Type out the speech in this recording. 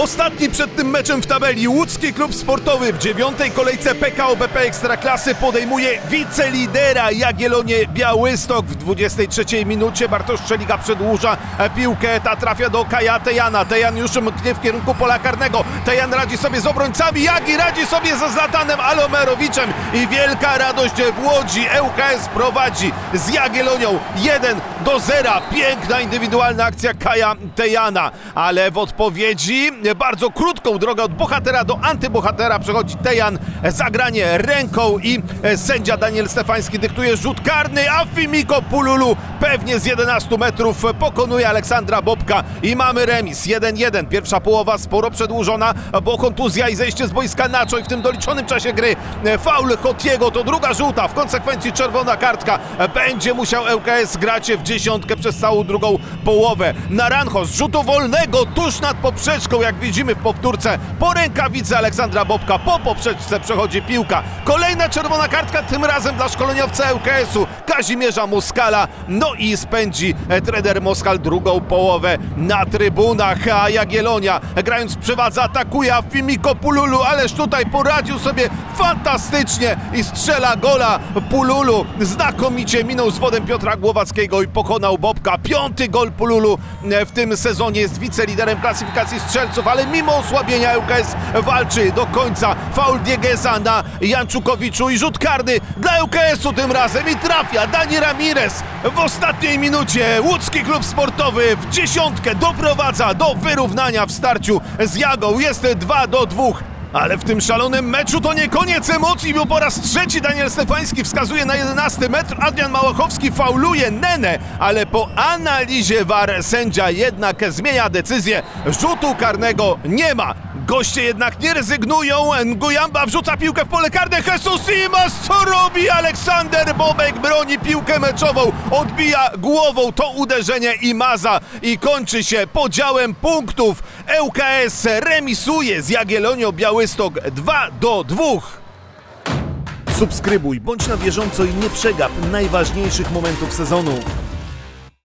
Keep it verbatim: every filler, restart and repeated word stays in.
Ostatni przed tym meczem w tabeli Łódzki Klub Sportowy w dziewiątej kolejce P K O B P Ekstraklasy podejmuje wicelidera Jagiellonię Białystok. W dwudziestej trzeciej minucie Bartosz Szeliga przedłuża piłkę, ta trafia do Kaja Tejana. Tejan już mknie w kierunku pola karnego. Tejan radzi sobie z obrońcami, Jagi radzi sobie ze Zlatanem Alomerowiczem i wielka radość w Łodzi. L K S prowadzi z Jagiellonią jeden do zera. Piękna indywidualna akcja Kaja Tejana, ale w odpowiedzi bardzo krótką drogę od bohatera do antybohatera przechodzi Tejan. Zagranie ręką i sędzia Daniel Stefański dyktuje rzut karny, a Fimiko Pululu pewnie z jedenastu metrów pokonuje Aleksandra Bobka i mamy remis jeden jeden. Pierwsza połowa sporo przedłużona, bo kontuzja i zejście z boiska Nacho i w tym doliczonym czasie gry faul Hotiego, to druga żółta, w konsekwencji czerwona kartka. Będzie musiał L K S grać w dziesiątkę przez całą drugą połowę. Naranjo z rzutu wolnego tuż nad poprzeczką, jak widzimy w powtórce, po rękawicy Aleksandra Bobka, po poprzeczce przechodzi piłka. Kolejna czerwona kartka, tym razem dla szkoleniowca L K S-u Kazimierza Moskala. No i spędzi trener Moskal drugą połowę na trybunach, a Jagiellonia grając w przewadze atakuje, a Fimiko Pululu ależ tutaj poradził sobie fantastycznie i strzela gola. Pululu znakomicie minął zwodem Piotra Głowackiego i pokonał Bobka. Piąty gol Pululu w tym sezonie, jest wiceliderem klasyfikacji strzelców, ale mimo osłabienia L K S walczy do końca. Faul Diegeza na Janczukowiczu i rzut karny dla L K S-u tym razem i trafia Dani Ramirez w ostatniej minucie. Łódzki Klub Sportowy w dziesiątkę doprowadza do wyrównania w starciu z Jagą. Jest dwa do dwóch. Ale w tym szalonym meczu to nie koniec emocji, bo po raz trzeci Daniel Stefański wskazuje na jedenasty metr. Adrian Małachowski fauluje Nenę, ale po analizie V A R sędzia jednak zmienia decyzję. Rzutu karnego nie ma. Goście jednak nie rezygnują. Nguyamba wrzuca piłkę w pole karne. Jesus Simas, co robi? Aleksander Bobek broni piłkę meczową. Odbija głową to uderzenie Imaza i kończy się podziałem punktów. L K S remisuje z Jagiellonią Białystok dwa do dwóch. Subskrybuj, bądź na bieżąco i nie przegap najważniejszych momentów sezonu.